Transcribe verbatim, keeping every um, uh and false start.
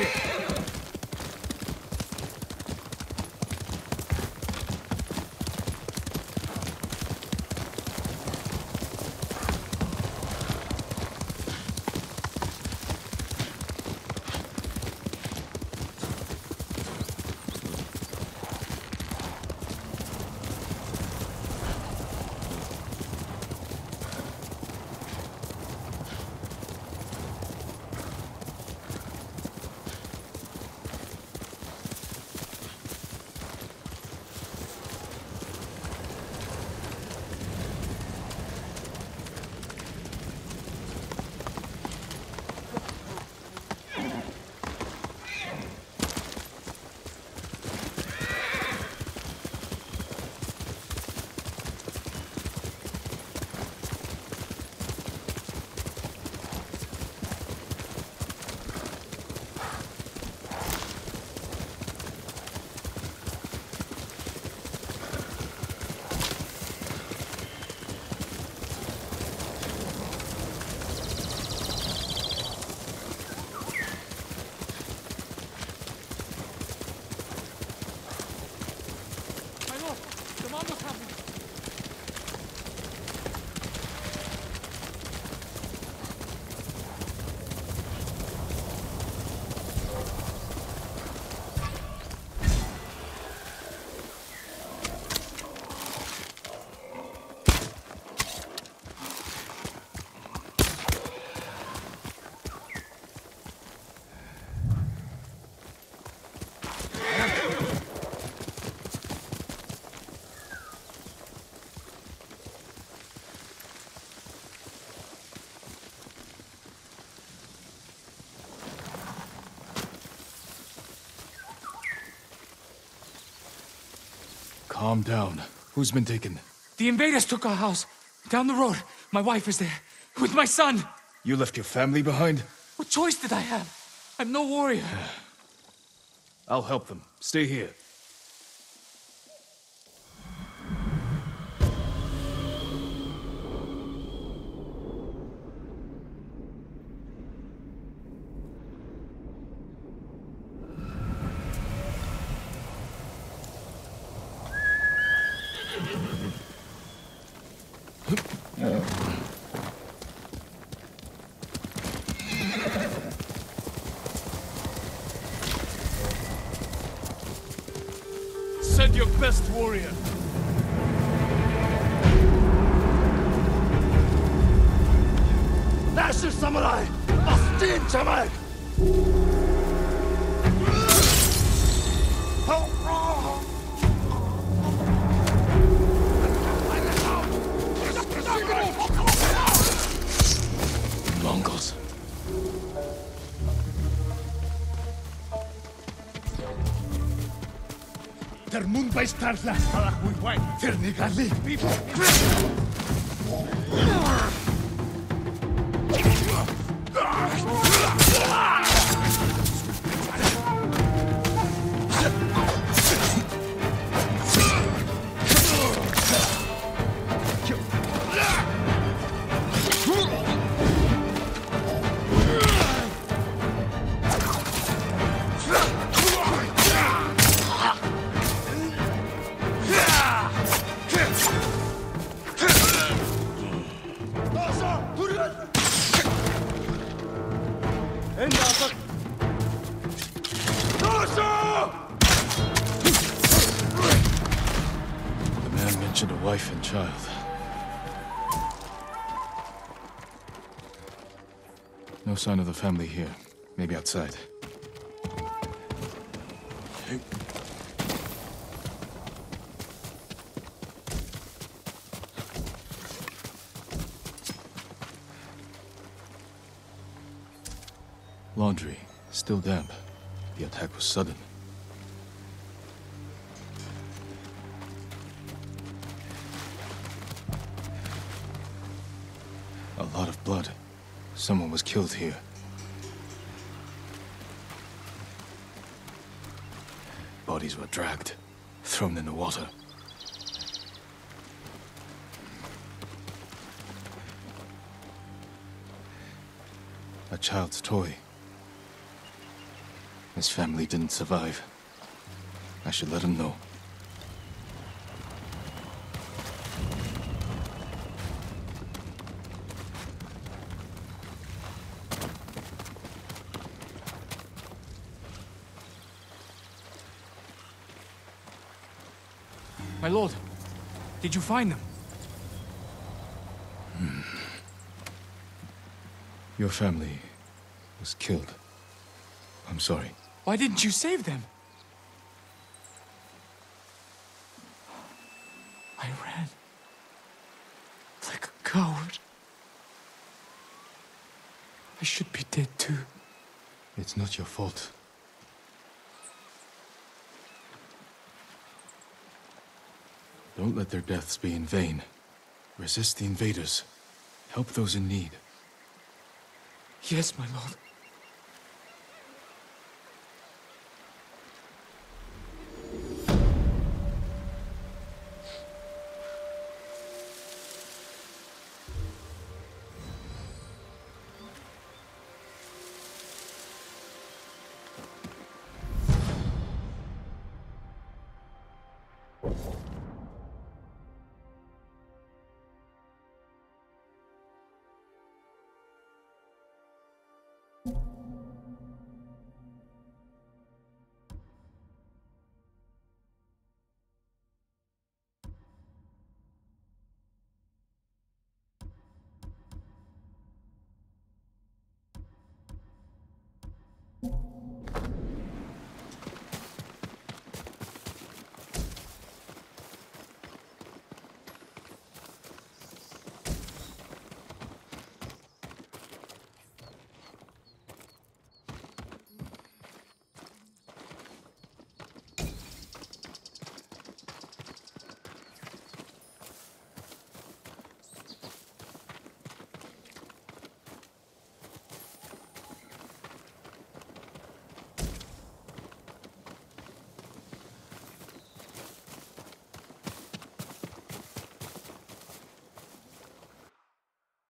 here. Calm down. Who's been taken? The invaders took our house. Down the road. My wife is there. With my son. You left your family behind? What choice did I have? I'm no warrior. I'll help them. Stay here. Send your best warrior. Nash samurai! Austin Chamak! Mongols. Der Mund bei Starla, Salach Wiwai, Fernigali. A wife and child. No sign of the family here. Maybe outside. Laundry. Still damp. The attack was sudden. A lot of blood. Someone was killed here. Bodies were dragged, thrown in the water. A child's toy. His family didn't survive. I should let him know. My lord, did you find them? Hmm. Your family was killed. I'm sorry. Why didn't you save them? I ran. Like a coward. I should be dead too. It's not your fault. Don't let their deaths be in vain. Resist the invaders. Help those in need. Yes, my lord.